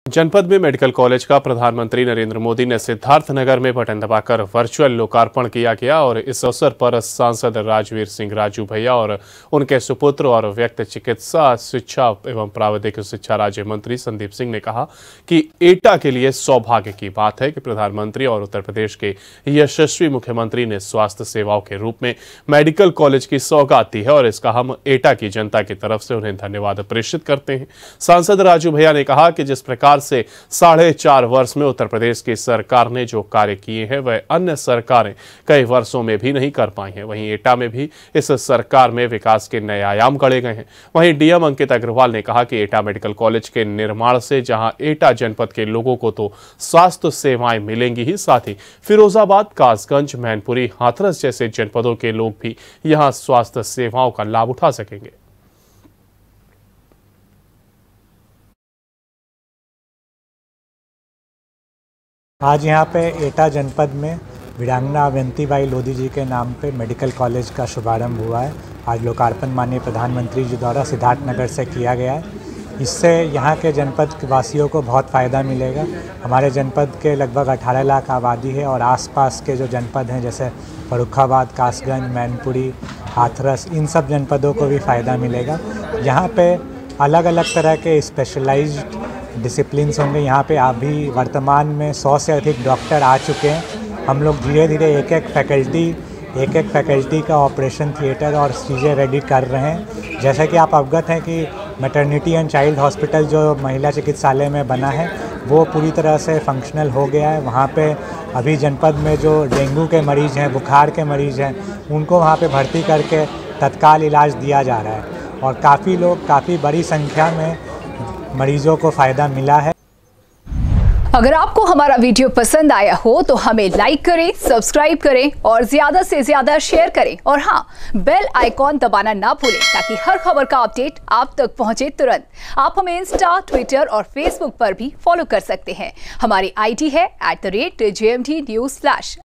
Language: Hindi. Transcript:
जनपद में मेडिकल कॉलेज का प्रधानमंत्री नरेंद्र मोदी ने सिद्धार्थनगर में बटन दबाकर वर्चुअल लोकार्पण किया गया और इस अवसर पर सांसद राजवीर सिंह राजू भैया और उनके सुपुत्र और व्यक्त चिकित्सा शिक्षा एवं प्राविधिक शिक्षा राज्य मंत्री संदीप सिंह ने कहा कि एटा के लिए सौभाग्य की बात है कि प्रधानमंत्री और उत्तर प्रदेश के यशस्वी मुख्यमंत्री ने स्वास्थ्य सेवाओं के रूप में मेडिकल कॉलेज की सौगात दी है और इसका हम एटा की जनता की तरफ से उन्हें धन्यवाद प्रेषित करते हैं। सांसद राजू भैया ने कहा कि जिस प्रकार से 4.5 वर्ष में उत्तर प्रदेश की सरकार ने जो कार्य किए हैं वह अन्य सरकारें कई वर्षों में भी नहीं कर पाई हैं। वहीं एटा में भी इस सरकार में विकास के नए आयाम गढ़े गए हैं। वहीं डीएम अंकित अग्रवाल ने कहा कि एटा मेडिकल कॉलेज के निर्माण से जहां एटा जनपद के लोगों को तो स्वास्थ्य सेवाएं मिलेंगी ही, साथ ही फिरोजाबाद, कासगंज, मैनपुरी, हाथरस जैसे जनपदों के लोग भी यहां स्वास्थ्य सेवाओं का लाभ उठा सकेंगे। आज यहाँ पे एटा जनपद में वीरांगना अवंतीबाई लोधी जी के नाम पे मेडिकल कॉलेज का शुभारंभ हुआ है। आज लोकार्पण माननीय प्रधानमंत्री जी द्वारा सिद्धार्थनगर से किया गया है। इससे यहाँ के जनपद वासियों को बहुत फ़ायदा मिलेगा। हमारे जनपद के लगभग 18 लाख आबादी है और आसपास के जो जनपद हैं जैसे फर्रुखाबाद, कासगंज, मैनपुरी, हाथरस, इन सब जनपदों को भी फ़ायदा मिलेगा। यहाँ पे अलग अलग तरह के स्पेशलाइज्ड डिसिप्लिन्स होंगे। यहाँ पे अभी वर्तमान में 100 से अधिक डॉक्टर आ चुके हैं। हम लोग धीरे धीरे एक एक फैकल्टी का ऑपरेशन थिएटर और चीज़ें रेडी कर रहे हैं। जैसे कि आप अवगत हैं कि मैटरनिटी एंड चाइल्ड हॉस्पिटल जो महिला चिकित्सालय में बना है वो पूरी तरह से फंक्शनल हो गया है। वहाँ पे अभी जनपद में जो डेंगू के मरीज़ हैं, बुखार के मरीज़ हैं, उनको वहाँ पे भर्ती करके तत्काल इलाज दिया जा रहा है और काफ़ी बड़ी संख्या में मरीजों को फ़ायदा मिला है। अगर आपको हमारा वीडियो पसंद आया हो तो हमें लाइक करें, सब्सक्राइब करें और ज्यादा से ज्यादा शेयर करें और हाँ, बेल आइकॉन दबाना ना भूलें ताकि हर खबर का अपडेट आप तक पहुंचे तुरंत। आप हमें इंस्टा, ट्विटर और फेसबुक पर भी फॉलो कर सकते हैं। हमारी आईडी है @JMT News।